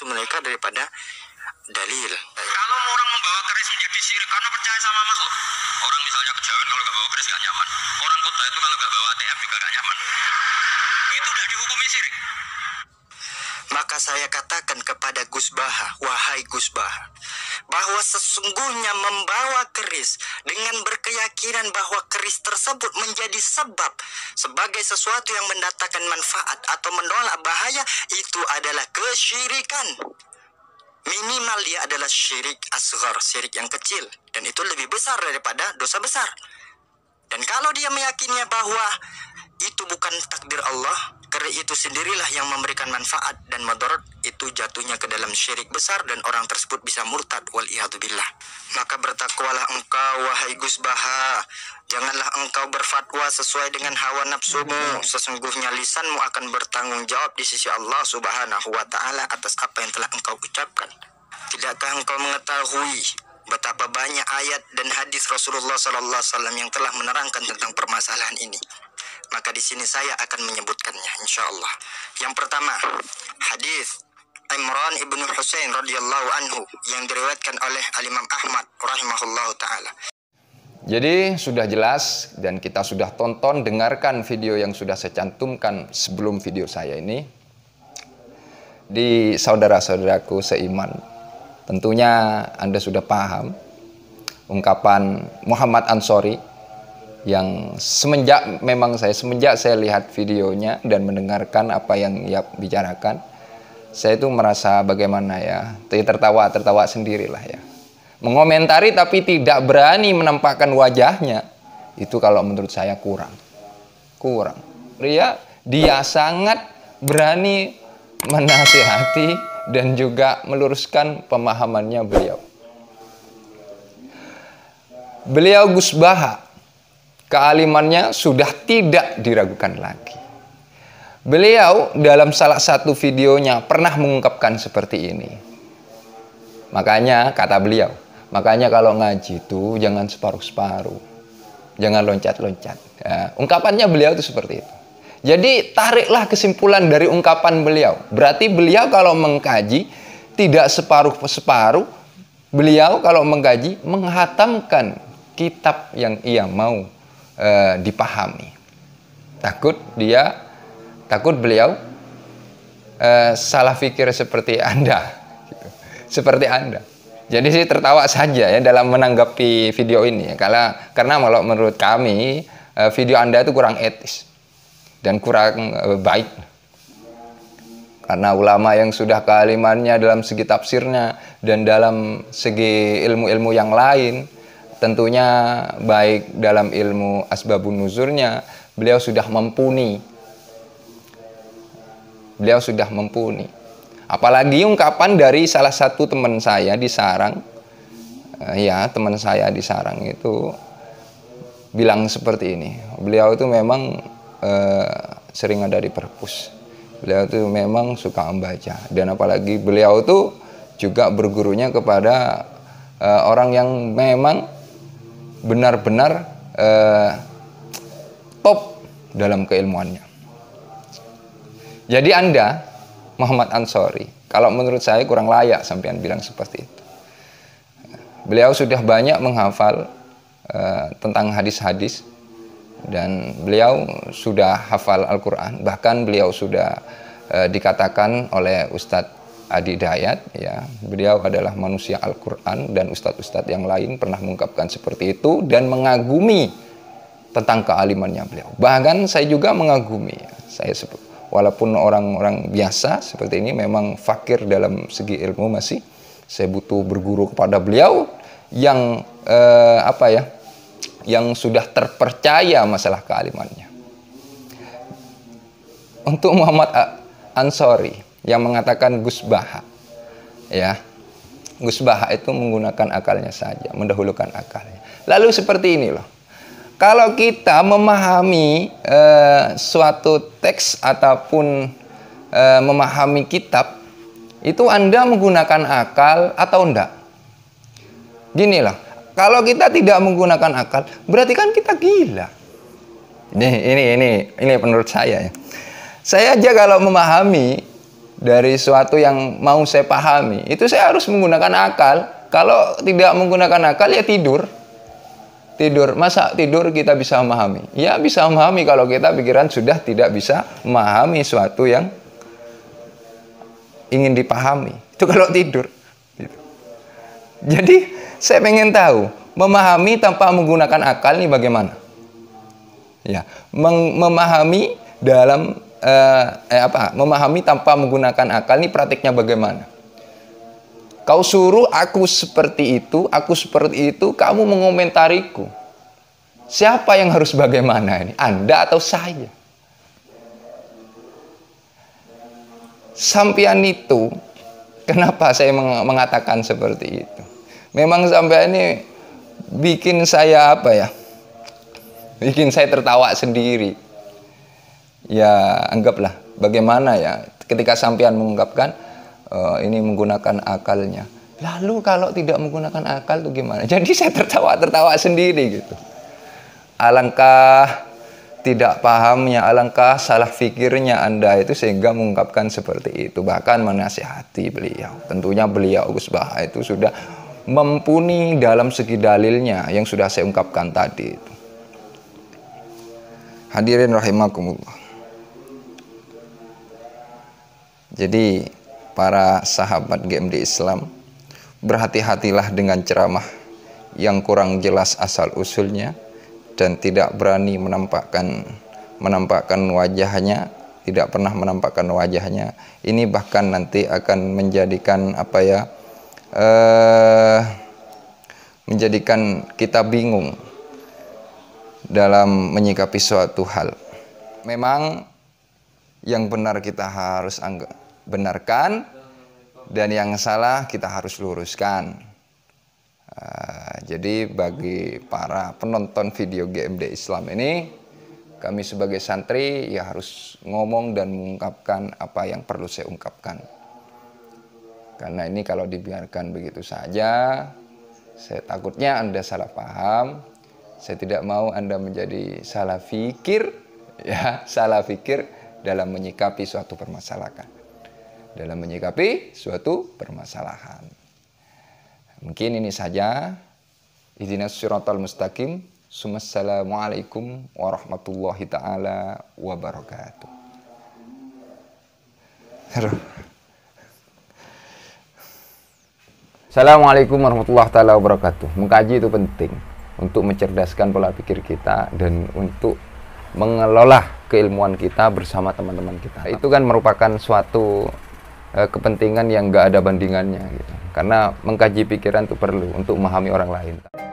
nafsu mereka daripada dalil. Kalau orang membawa keris menjadi syirik karena percaya sama makhluk. Orang misalnya kejawen kalau nggak bawa keris nggak nyaman. Orang kota itu kalau nggak bawa ATM juga nggak nyaman. Itu udah dihukumi syirik. Maka saya katakan kepada Gus Baha, wahai Gus Baha, bahwa sesungguhnya membawa keris dengan berkeyakinan bahwa keris tersebut menjadi sebab sebagai sesuatu yang mendatangkan manfaat atau menolak bahaya, itu adalah kesyirikan. Minimal dia adalah syirik asghar, syirik yang kecil, dan itu lebih besar daripada dosa besar. Dan kalau dia meyakininya bahwa itu bukan takdir Allah, keris itu sendirilah yang memberikan manfaat dan madarat, itu jatuhnya ke dalam syirik besar dan orang tersebut bisa murtad, wal'iyadzubillah. Maka bertakwalah engkau, wahai Gus Baha. Janganlah engkau berfatwa sesuai dengan hawa nafsumu. Sesungguhnya lisanmu akan bertanggung jawab di sisi Allah Subhanahu wa ta'ala atas apa yang telah engkau ucapkan. Tidakkah engkau mengetahui betapa banyak ayat dan hadis Rasulullah SAW yang telah menerangkan tentang permasalahan ini? Maka di sini saya akan menyebutkannya, insya Allah. Yang pertama, hadis Imran ibnu Husain radhiyallahu anhu yang diriwayatkan oleh Al-Imam Ahmad rahimahullahu taala. Jadi sudah jelas dan kita sudah tonton, dengarkan video yang sudah saya cantumkan sebelum video saya ini di saudara-saudaraku seiman. Tentunya Anda sudah paham ungkapan Muhammad Ansori yang semenjak saya lihat videonya dan mendengarkan apa yang ia bicarakan, saya itu merasa bagaimana ya, tertawa sendirilah ya. Mengomentari tapi tidak berani menampakkan wajahnya, itu kalau menurut saya kurang. Dia sangat berani menasihati dan juga meluruskan pemahamannya beliau. Beliau Gus Baha, kealimannya sudah tidak diragukan lagi. Beliau dalam salah satu videonya pernah mengungkapkan seperti ini. Makanya kata beliau, makanya kalau ngaji itu jangan separuh-separuh, jangan loncat-loncat. Ya, ungkapannya beliau itu seperti itu. Jadi tariklah kesimpulan dari ungkapan beliau. Berarti beliau kalau mengkaji tidak separuh-separuh. Beliau kalau mengkaji menghatamkan kitab yang ia mau dipahami. Takut beliau salah pikir seperti Anda, gitu. Seperti Anda. Jadi saya tertawa saja ya dalam menanggapi video ini, karena kalau menurut kami video Anda itu kurang etis dan kurang baik. Karena ulama yang sudah kealimannya dalam segi tafsirnya dan dalam segi ilmu-ilmu yang lain, tentunya baik dalam ilmu asbabun nuzulnya, beliau sudah mumpuni. Apalagi ungkapan dari salah satu teman saya di Sarang, teman saya di Sarang itu bilang seperti ini. Beliau itu memang sering ada di perpus. Beliau itu memang suka membaca, dan apalagi beliau itu juga bergurunya kepada orang yang memang benar-benar top dalam keilmuannya. Jadi Anda, Muhammad Ansori, kalau menurut saya kurang layak sampean bilang seperti itu. Beliau sudah banyak menghafal tentang hadis-hadis, dan beliau sudah hafal Al-Quran. Bahkan beliau sudah dikatakan oleh Ustadz Adi Dayat, ya, beliau adalah manusia Al-Quran, dan ustadz-ustadz yang lain pernah mengungkapkan seperti itu dan mengagumi tentang kealimannya beliau. Bahkan saya juga mengagumi, walaupun orang-orang biasa seperti ini memang fakir dalam segi ilmu, masih saya butuh berguru kepada beliau yang yang sudah terpercaya masalah kealimannya. Untuk Muhammad Ansori yang mengatakan Gus Baha, ya, Gus Baha itu menggunakan akalnya saja, mendahulukan akalnya. Lalu seperti ini loh, kalau kita memahami suatu teks ataupun memahami kitab, itu Anda menggunakan akal atau enggak? Gini loh, kalau kita tidak menggunakan akal, berarti kan kita gila. Ini menurut saya ya. Saya aja kalau memahami dari suatu yang mau saya pahami, itu saya harus menggunakan akal. Kalau tidak menggunakan akal, ya tidur. Tidur. Masa tidur kita bisa memahami? Ya bisa memahami kalau kita pikiran sudah tidak bisa memahami suatu yang ingin dipahami. Itu kalau tidur. Jadi saya pengen tahu, memahami tanpa menggunakan akal ini bagaimana? Ya, memahami dalam memahami tanpa menggunakan akal ini praktiknya bagaimana? Kau suruh aku seperti itu, kamu mengomentariku. Siapa yang harus bagaimana ini? Anda atau saya? Sampean itu, kenapa saya mengatakan seperti itu? Memang sampean ini bikin saya bikin saya tertawa sendiri. Ya, anggaplah bagaimana ya ketika sampean mengungkapkan ini menggunakan akalnya. Lalu kalau tidak menggunakan akal itu gimana? Jadi saya tertawa sendiri gitu. Alangkah tidak pahamnya, alangkah salah fikirnya Anda itu sehingga mengungkapkan seperti itu. Bahkan menasihati beliau. Tentunya beliau Gus Baha itu sudah mumpuni dalam segi dalilnya yang sudah saya ungkapkan tadi itu. Hadirin rahimakumullah. Jadi para sahabat GMD Islam, berhati-hatilah dengan ceramah yang kurang jelas asal-usulnya dan tidak berani menampakkan wajahnya, tidak pernah menampakkan wajahnya. Ini bahkan nanti akan menjadikan menjadikan kita bingung dalam menyikapi suatu hal. Memang yang benar kita harus benarkan, dan yang salah kita harus luruskan. Jadi bagi para penonton video GMD Islam ini, kami sebagai santri ya harus ngomong dan mengungkapkan apa yang perlu saya ungkapkan. Karena ini kalau dibiarkan begitu saja, saya takutnya Anda salah paham. Saya tidak mau Anda menjadi salah fikir dalam menyikapi suatu permasalahan. Mungkin ini saja. Ihdinas siratal mustaqim. Assalamualaikum warahmatullahi taala wabarakatuh. Assalamualaikum warahmatullahi taala wabarakatuh. Mengkaji itu penting untuk mencerdaskan pola pikir kita dan untuk mengelola keilmuan kita bersama teman-teman kita. Itu kan merupakan suatu kepentingan yang nggak ada bandingannya gitu. Karena mengkaji pikiran itu perlu untuk memahami orang lain.